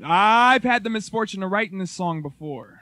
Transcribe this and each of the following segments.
I've had the misfortune of writing this song before.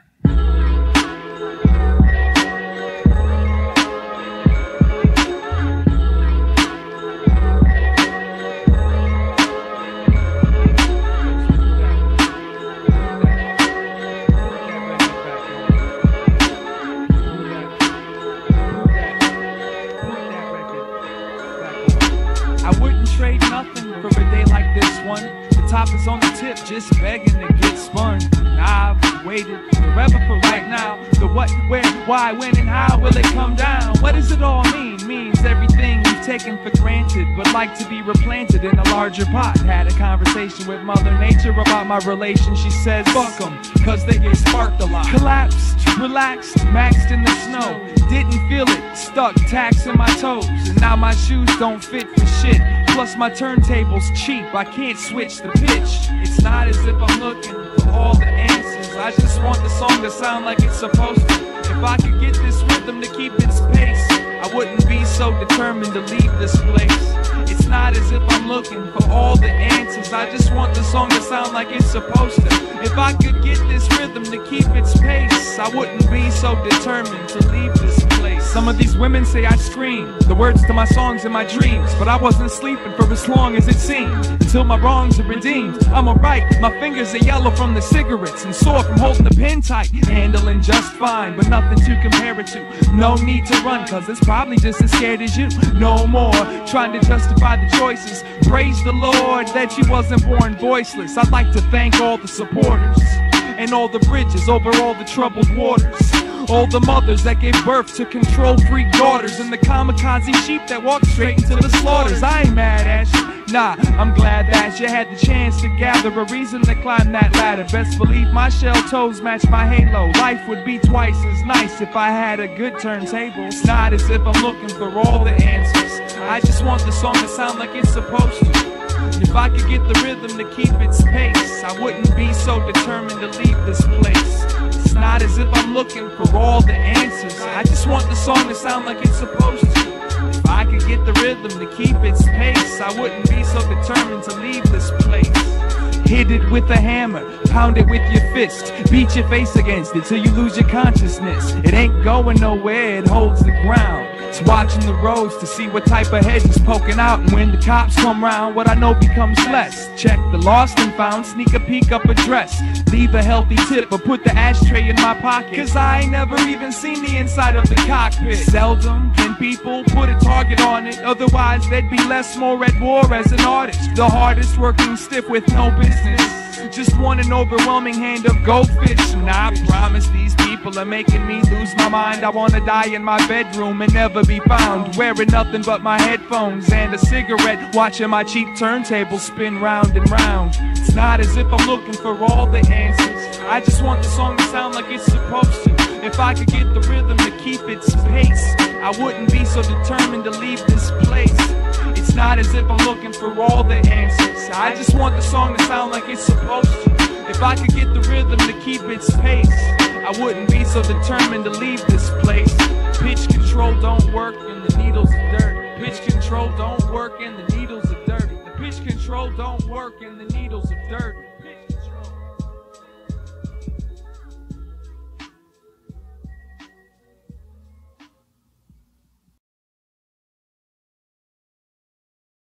I wouldn't trade nothing for a day like this one. The top is on the tip, just begging to get spun. I've waited forever for right now. The what, where, why, when, and how will it come down? What does it all mean? Means everything we've taken for granted, but like to be replanted in a larger pot. Had a conversation with Mother Nature about my relation. She says, fuck them, cause they get sparked a lot. Collapsed, relaxed, maxed in the snow. Didn't feel it, stuck, tacks in my toes. And now my shoes don't fit for shit. Plus my turntable's cheap, I can't switch the pitch. It's not as if I'm looking for all the answers. I just want the song to sound like it's supposed to. If I could get this rhythm to keep its pace, I wouldn't be so determined to leave this place. It's not as if I'm looking for all the answers. I just want the song to sound like it's supposed to. If I could get this rhythm to keep its pace, I wouldn't be so determined to leave this place. Some of these women say I scream the words to my songs in my dreams, but I wasn't sleeping for as long as it seemed, until my wrongs are redeemed. I'm alright, my fingers are yellow from the cigarettes and sore from holding the pen tight. Handling just fine, but nothing to compare it to. No need to run, cause it's probably just as scared as you. No more trying to justify the choices. Praise the Lord that you wasn't born voiceless. I'd like to thank all the supporters and all the bridges over all the troubled waters. All the mothers that gave birth to control-freak daughters, and the kamikaze sheep that walked straight into the slaughters. I ain't mad at you, nah, I'm glad that you had the chance to gather a reason to climb that ladder. Best believe my shell toes match my halo. Life would be twice as nice if I had a good turntable. It's not as if I'm looking for all the answers. I just want the song to sound like it's supposed to. If I could get the rhythm to keep its pace, I wouldn't be so determined to leave this place. It's not as if I'm looking for all the answers. I just want the song to sound like it's supposed to. If I could get the rhythm to keep its pace, I wouldn't be so determined to leave this place. Hit it with a hammer, pound it with your fist, beat your face against it till you lose your consciousness. It ain't going nowhere, it holds the ground. It's watching the roads to see what type of hedge is poking out, and when the cops come round, what I know becomes less. Check the lost and found, sneak a peek up a dress, leave a healthy tip or put the ashtray in my pocket, cause I ain't never even seen the inside of the cockpit. Seldom can people put a target on it, otherwise they'd be less more at war as an artist. The hardest working stiff with no business, just want an overwhelming hand of goldfish. And I promise these people are making me lose my mind. I wanna die in my bedroom and never be found, wearing nothing but my headphones and a cigarette, watching my cheap turntable spin round and round. It's not as if I'm looking for all the answers. I just want the song to sound like it's supposed to. If I could get the rhythm to keep its pace, I wouldn't be so determined to leave this place. It's not as if I'm looking for all the answers. I just want the song to sound like it's supposed to. If I could get the rhythm to keep its pace, I wouldn't be so determined to leave this place. Pitch control don't work and the needles are dirty. Pitch control don't work and the needles are dirty. The pitch control don't work and the needles are dirty.